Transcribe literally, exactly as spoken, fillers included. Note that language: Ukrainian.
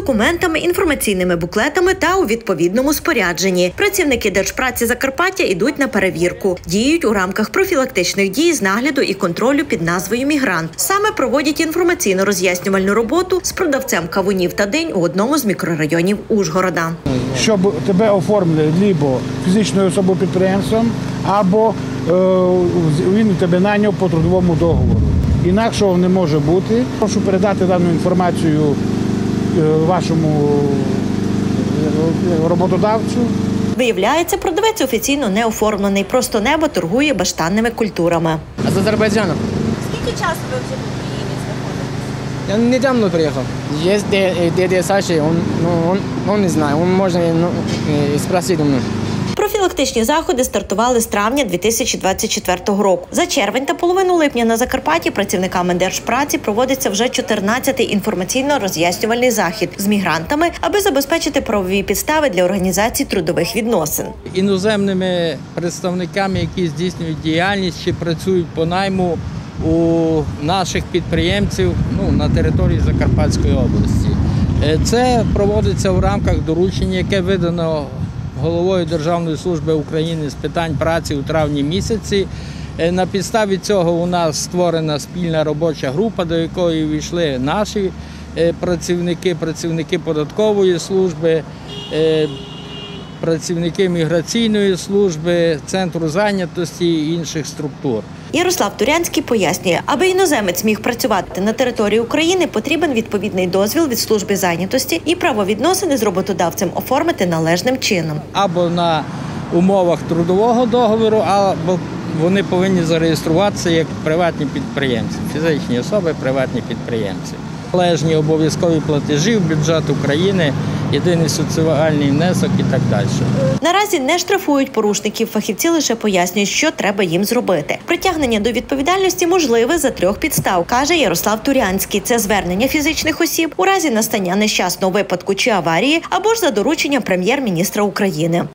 документами, інформаційними буклетами та у відповідному спорядженні. Працівники Держпраці Закарпаття йдуть на перевірку. Діють у рамках профілактичних дій з нагляду і контролю під назвою «Мігрант». Саме проводять інформаційно-роз'яснювальну роботу з продавцем кавунів та динь у одному з мікрорайонів Ужгорода. Щоб тебе оформили або фізичною особою підприємством, або е, він тебе найняв по трудовому договору. Інакшого не може бути. Прошу передати дану інформацію вашому роботодавцю. Виявляється, продавець офіційно не оформлений, просто небо торгує баштанними культурами. А з Азербайджану. Скільки часу ви вже тут в Києві знаходитесь? Я недавно приїхав. Є дядя Саші, він, ну, він, він не знає, він може ну, спросити у мене. Профілактичні заходи стартували з травня дві тисячі двадцять четвертого року. За червень та половину липня на Закарпатті працівниками Держпраці проводиться вже чотирнадцятий інформаційно-роз'яснювальний захід з мігрантами, аби забезпечити правові підстави для організації трудових відносин. Іноземними представниками, які здійснюють діяльність чи працюють по найму у наших підприємців ну, на території Закарпатської області. Це проводиться в рамках доручення, яке видано головою Державної служби України з питань праці у травні місяці. На підставі цього у нас створена спільна робоча група, до якої війшли наші працівники, працівники податкової служби, працівники міграційної служби, центру зайнятості і інших структур. Ярослав Турянський пояснює, аби іноземець міг працювати на території України, потрібен відповідний дозвіл від служби зайнятості і правовідносини з роботодавцем оформити належним чином. Або на умовах трудового договору, або вони повинні зареєструватися як приватні підприємці, фізичні особи, приватні підприємці. Належні обов'язкові платежі в бюджет України, єдиний соціальний внесок і так далі. Наразі не штрафують порушників, фахівці лише пояснюють, що треба їм зробити. Притягнення до відповідальності можливе за трьох підстав, каже Ярослав Турянський. Це звернення фізичних осіб у разі настання нещасного випадку чи аварії, або ж за дорученням прем'єр-міністра України.